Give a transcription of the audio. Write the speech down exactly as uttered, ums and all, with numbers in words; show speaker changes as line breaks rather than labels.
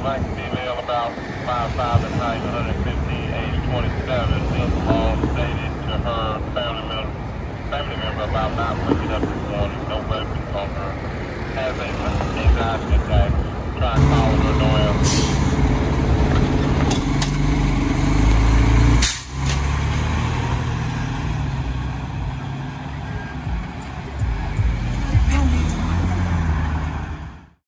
black female about five five and height, one fifteen, age twenty-seven. Lives alone, stated to her family member, family member about not waking up this morning. No weapons on her. Has a anxiety attack.